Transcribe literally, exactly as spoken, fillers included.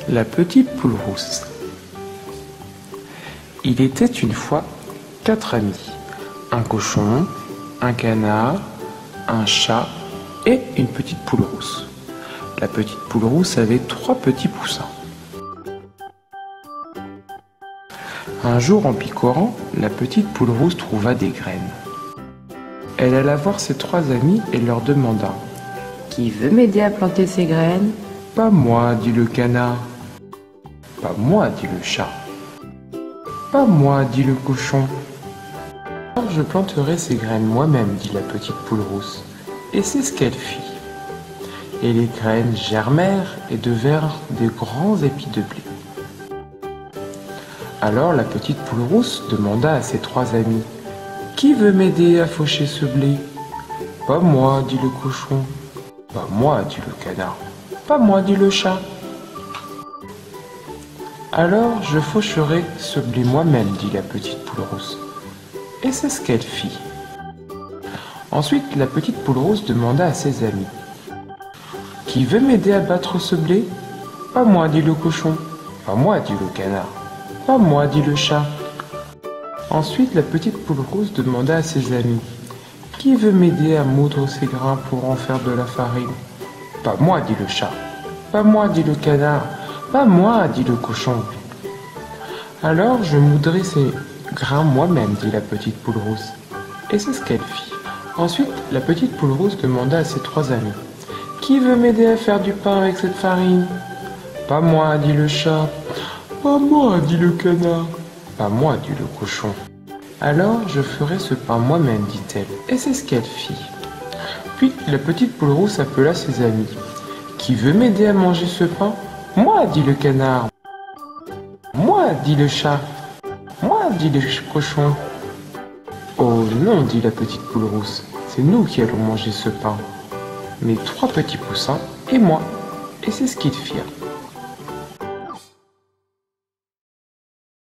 La petite poule rousse. Il était une fois quatre amis. Un cochon, un canard, un chat et une petite poule rousse. La petite poule rousse avait trois petits poussins. Un jour, en picorant, la petite poule rousse trouva des graines. Elle alla voir ses trois amis et leur demanda: « Qui veut m'aider à planter ces graines ?»« Pas moi, dit le canard. »« Pas moi, dit le chat. »« Pas moi, dit le cochon. »« Alors je planterai ces graines moi-même, dit la petite poule rousse. » Et c'est ce qu'elle fit. Et les graines germèrent et devinrent des grands épis de blé. Alors la petite poule rousse demanda à ses trois amis: « Qui veut m'aider à faucher ce blé ?»« Pas moi, dit le cochon. »« Pas moi, dit le canard. »« Pas moi, dit le chat. »« Alors je faucherai ce blé moi-même, dit la petite poule rousse. » Et c'est ce qu'elle fit. Ensuite, la petite poule rousse demanda à ses amis: « Qui veut m'aider à battre ce blé ?»« Pas moi, dit le cochon. »« Pas moi, dit le canard. »« Pas moi, dit le chat. » Ensuite, la petite poule rousse demanda à ses amis: « Qui veut m'aider à moudre ces grains pour en faire de la farine ?»« Pas moi, dit le chat. »« Pas moi, dit le canard. »« Pas moi, dit le cochon. »« Alors je moudrai ces grains moi-même, dit la petite poule rousse. » Et c'est ce qu'elle fit. Ensuite, la petite poule rousse demanda à ses trois amis: « Qui veut m'aider à faire du pain avec cette farine ?»« Pas moi, dit le chat. »« Pas moi, dit le canard. »« Pas moi, dit le cochon. »« Alors je ferai ce pain moi-même, dit-elle. » Et c'est ce qu'elle fit. Puis la petite poule rousse appela ses amis: « Qui veut m'aider à manger ce pain ?»« Moi, dit le canard. »« Moi, dit le chat. »« Moi, dit le cochon. »« Oh non, dit la petite poule rousse, c'est nous qui allons manger ce pain. Mes trois petits poussins et moi. » Et c'est ce qu'ils firent.